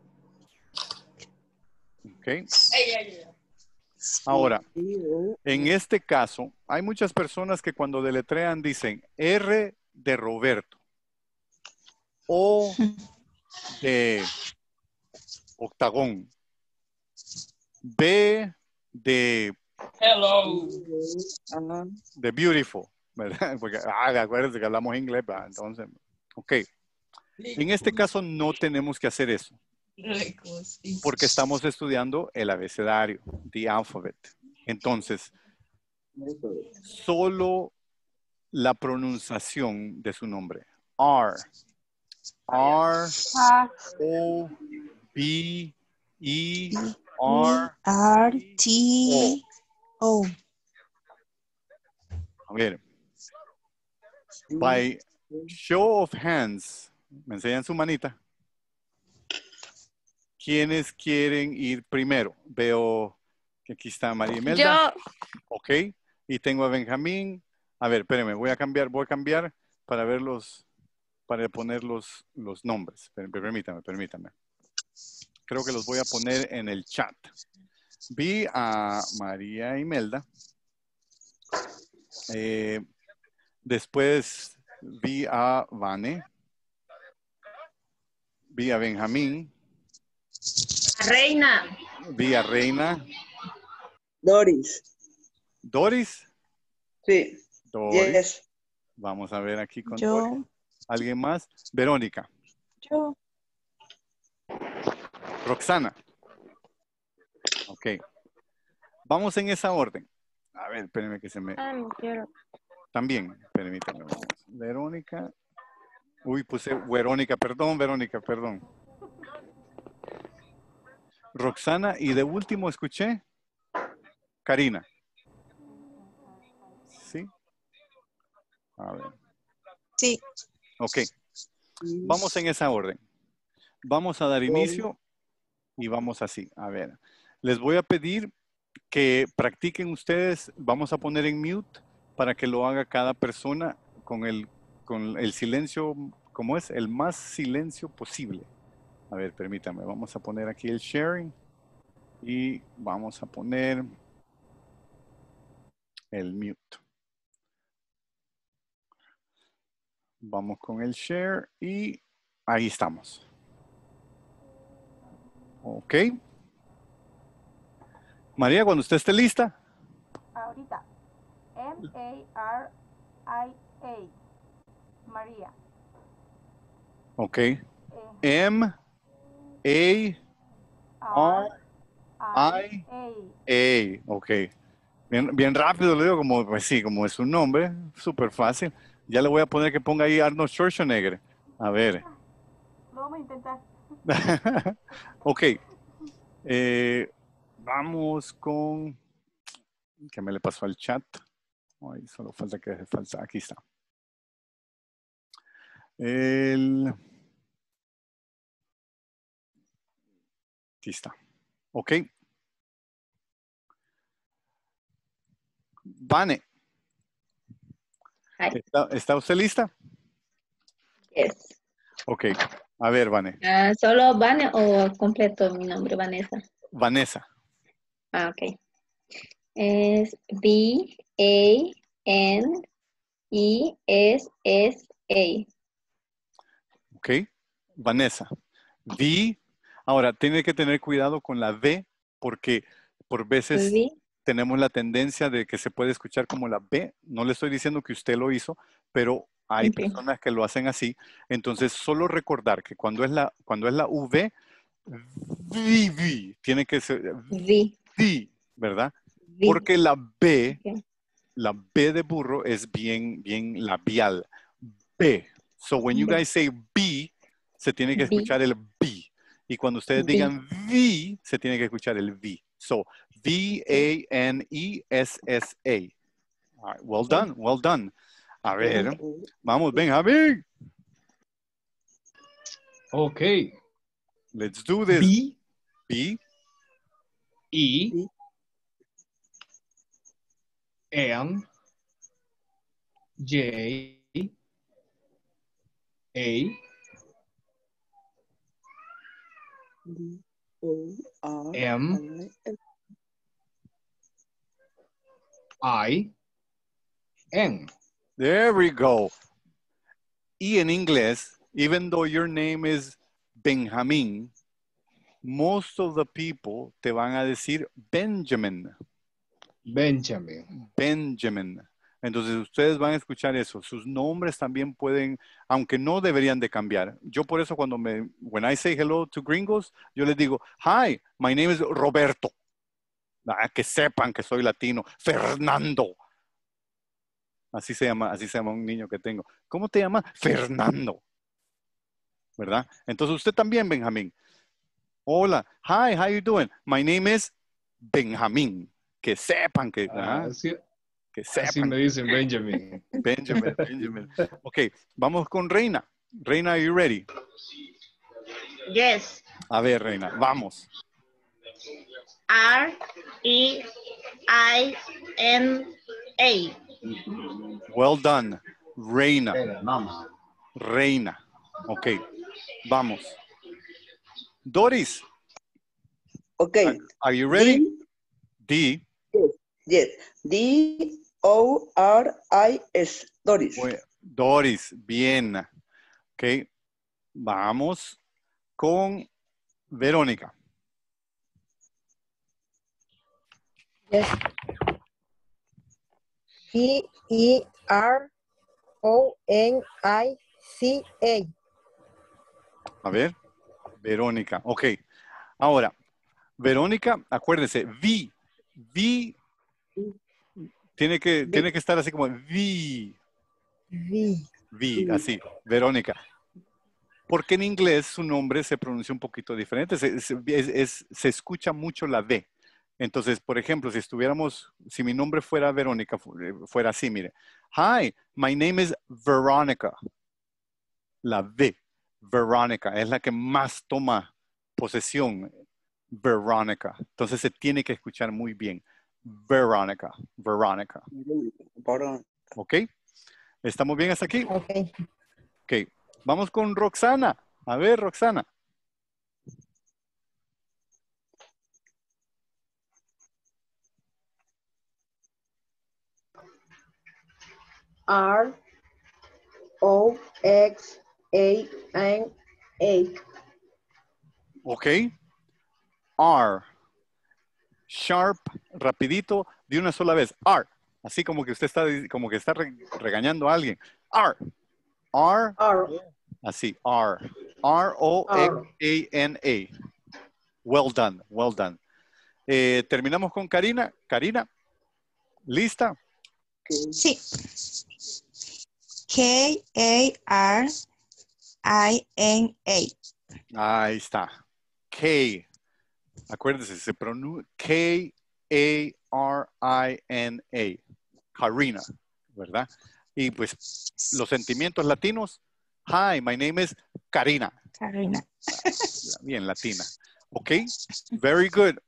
¿Ok? Ahora, en este caso, hay muchas personas que cuando deletrean dicen R-U-B-I-A. de Roberto. O de octagón. B de Hello. de beautiful, ¿verdad? Porque, acuérdense que hablamos inglés, ¿verdad? Entonces, ok. En este caso no tenemos que hacer eso, porque estamos estudiando el abecedario, the alphabet. Entonces, solo la pronunciación de su nombre. R, O, B, E, R, T, O. A ver. By show of hands, me enseñan su manita. ¿Quiénes quieren ir primero? Veo que aquí está María Imelda. Yo. Ok. Y tengo a Benjamín. A ver, espérenme, voy a cambiar para verlos, para poner los nombres. Permítame. Creo que los voy a poner en el chat. Vi a María Imelda. Después vi a Vane. Vi a Benjamín. Reina. Vi a Reina. Doris. ¿Doris? Sí. Doris. Yes. Vamos a ver aquí con Yo. Doris. ¿Alguien más? Verónica. Yo. Roxana. Ok. Vamos en esa orden. A ver, espérenme que se me... No quiero. También, permítanme. Vamos. Verónica. Uy, puse Verónica. Perdón, Verónica, perdón. Roxana. Y de último escuché Karina. ¿Sí? A ver. Sí. Ok. Vamos en esa orden. Vamos a dar inicio y vamos así. A ver. Les voy a pedir que practiquen ustedes. Vamos a poner en mute para que lo haga cada persona con el silencio, como es, el más silencio posible. A ver, permítame. Vamos a poner aquí el sharing y vamos a poner el mute. Vamos con el share y ahí estamos. Ok. María, cuando usted esté lista. Ahorita. M-A-R-I-A. María. Ok. M-A-R-I-A. Ok. Bien rápido le digo, como, pues sí, como es un nombre, súper fácil. Ya le voy a poner que ponga ahí Arnold Schwarzenegger. A ver. Lo vamos a intentar. Ok. Vamos con... ¿Qué me le pasó al chat? Ay, solo falta que falta. Aquí está. Aquí está. Ok. Vane. ¿Está usted lista? Yes. Ok. A ver, Vane. ¿Solo Vane o completo mi nombre, Vanessa? Vanessa. Ok. Es V-A-N-E-S-S-A. Ok. Vanessa. Ahora, tiene que tener cuidado con la V porque por veces tenemos la tendencia de que se puede escuchar como la B. No le estoy diciendo que usted lo hizo, pero hay personas que lo hacen así. Entonces, solo recordar que cuando es la V, tiene que ser V, ¿verdad? Porque la B de burro es bien labial. B. So, when you guys say B, se tiene que escuchar el B. Y cuando ustedes digan V, se tiene que escuchar el V. So, V-A-N-E-S-S-A. All right, well done, well done. A ver, vamos, Benjamín. Okay. Let's do this. B. E. N. J. A. M. I. N. There we go. Y en inglés, even though your name is Benjamín, most of the people te van a decir Benjamin. Benjamin. Benjamin. Entonces ustedes van a escuchar eso. Sus nombres también pueden, aunque no deberían de cambiar. Yo por eso when I say hello to gringos, yo les digo, hi, my name is Roberto. Que sepan que soy latino. Fernando. Así se llama un niño que tengo. ¿Cómo te llamas? Fernando. ¿Verdad? Entonces usted también, Benjamín. Hola, hi, how you doing? My name is Benjamín. Que sepan que... que sepan. Así me dicen Benjamin. Benjamin. Ok, vamos con Reina. Reina, are you ready? Yes. A ver, Reina, vamos. R-E-I-N-A. Well done. Reina. Reina. Ok, vamos. Doris. Okay. Are you ready? D. Yes. D-O-R-I-S. Doris. Doris, bien. Ok, vamos con Verónica. Yes. V-E-R-O-N-I-C-A. A ver, Verónica. Ok, ahora, Verónica, acuérdense, V tiene que estar así como V, así, Verónica. Porque en inglés su nombre se pronuncia un poquito diferente, se escucha mucho la D. Entonces, por ejemplo, si mi nombre fuera Verónica, fuera así, mire. Hi, my name is Veronica. La V, Veronica, es la que más toma posesión. Veronica. Entonces se tiene que escuchar muy bien. Veronica. ¿Ok? ¿Estamos bien hasta aquí? Ok. Vamos con Roxana. A ver, Roxana. R-O-X-A-N-A. Ok. R. Sharp, rapidito, de una sola vez. R. Así como que usted está regañando a alguien. R. R. Así, R. R-O-X-A-N-A. Well done, well done. Terminamos con Karina. Karina, ¿lista? Sí. K-A-R-I-N-A. Ahí está. K. Acuérdense, se pronuncia K-A-R-I-N-A. Karina, ¿verdad? Y pues los sentimientos latinos. Hi, my name is Karina. Karina. Bien, latina. Ok, very good.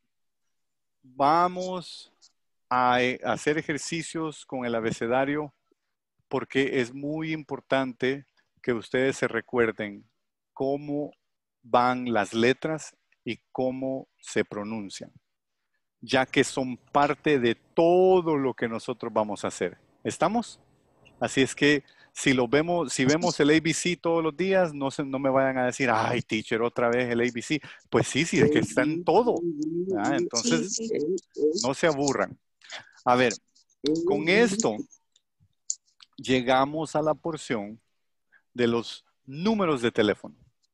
Vamos a hacer ejercicios con el abecedario porque es muy importante que ustedes se recuerden cómo van las letras y cómo se pronuncian, ya que son parte de todo lo que nosotros vamos a hacer. ¿Estamos? Así es que si vemos el ABC todos los días, no me vayan a decir, ay, teacher, otra vez el ABC. Pues sí, es que está en todo. ¿Verdad? Entonces, no se aburran. A ver, con esto llegamos a la porción de los números de teléfono.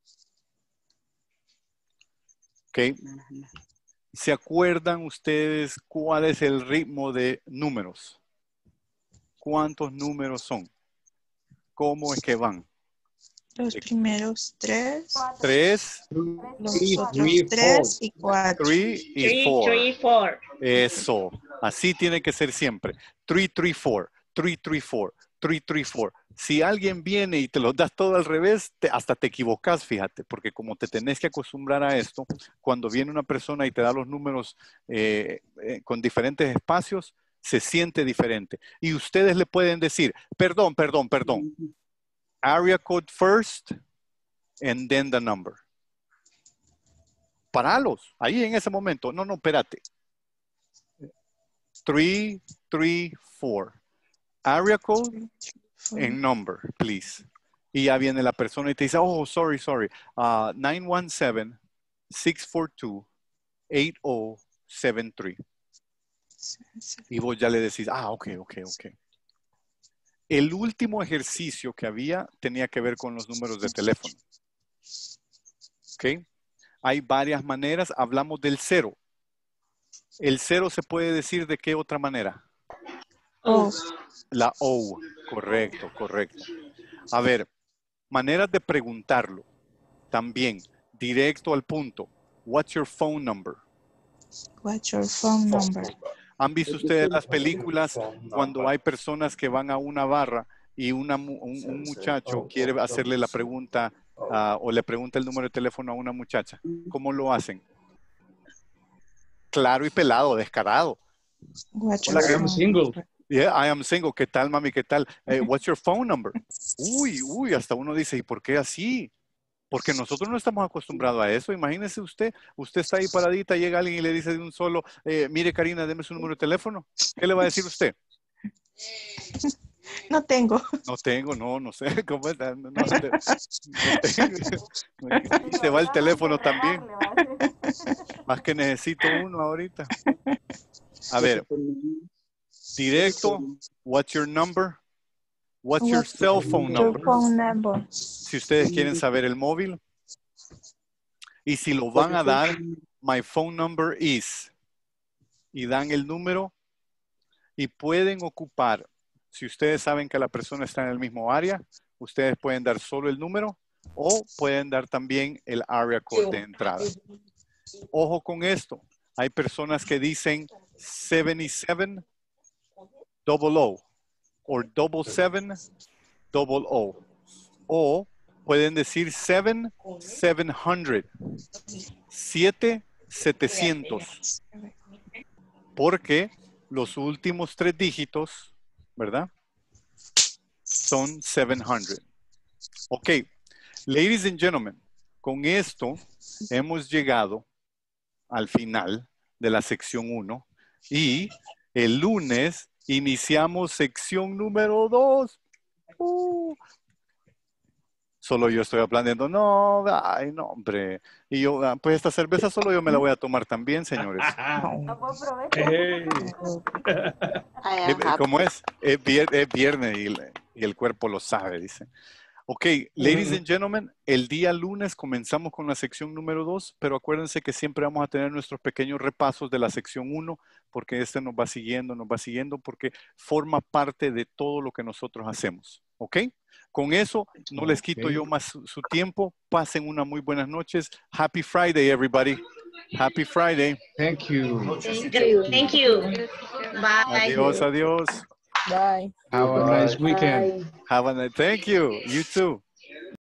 ¿Ok? ¿Se acuerdan ustedes cuál es el ritmo de números? ¿Cuántos números son? ¿Cómo es que van? Los primeros 3. 3. Los otros 3 y 4. 3 y 4. Eso. Así tiene que ser siempre. 3, 3, 4. 3, 3, 4. 3, 3, 4. Si alguien viene y te lo das todo al revés, hasta te equivocas, fíjate, porque como te tenés que acostumbrar a esto, cuando viene una persona y te da los números con diferentes espacios, se siente diferente. Y ustedes le pueden decir, perdón. Area code first and then the number. Paralos, ahí en ese momento. No, espérate. 3, 3, 4. Area code and number, please. y ya viene la persona y te dice, oh, sorry, 917-642-8073. Y vos ya le decís, ok. El último ejercicio que había tenía que ver con los números de teléfono. ¿Ok? Hay varias maneras. Hablamos del 0. El 0 se puede decir de qué otra manera. O. La O. Correcto. A ver, maneras de preguntarlo. También, directo al punto. What's your phone number? What's your phone number? ¿Han visto ustedes las películas cuando hay personas que van a una barra y un muchacho quiere hacerle la pregunta o le pregunta el número de teléfono a una muchacha? ¿Cómo lo hacen? Claro y pelado, descarado. Hola, I am single. Yeah, I am single. ¿Qué tal, mami? ¿Qué tal? What's your phone number? Uy, hasta uno dice, ¿y por qué así? Porque nosotros no estamos acostumbrados a eso. Imagínese usted está ahí paradita, llega alguien y le dice de un solo, mire Karina, deme su número de teléfono. ¿Qué le va a decir usted? No tengo. No tengo, no sé. ¿Cómo es? No tengo. Y se va el teléfono también. Más que necesito uno ahorita. A ver, directo, what's your number? What's your cell phone number? Si ustedes quieren saber el móvil. Y si lo van a dar, my phone number is. Y dan el número. Y pueden ocupar, si ustedes saben que la persona está en el mismo área, ustedes pueden dar solo el número o pueden dar también el area code de entrada. Ojo con esto. Hay personas que dicen 7700 o 770. O pueden decir 7700. Porque los últimos 3 dígitos, ¿verdad? Son 700. Ok, ladies and gentlemen, con esto hemos llegado al final de la sección 1 y el lunes iniciamos sección número 2. Solo yo estoy aprendiendo. No, hombre. Y yo, pues esta cerveza solo yo me la voy a tomar también, señores. ¿Cómo es? Es viernes y el cuerpo lo sabe, dice. Ok, ladies and gentlemen, el día lunes comenzamos con la sección número 2, pero acuérdense que siempre vamos a tener nuestros pequeños repasos de la sección 1, porque este nos va siguiendo, porque forma parte de todo lo que nosotros hacemos. ¿Ok? Con eso, no les quito yo más su tiempo. Pasen unas muy buenas noches. Happy Friday, everybody. Happy Friday. Thank you. Thank you. Bye. Adiós. Bye. Have a nice weekend. Thank you. You too.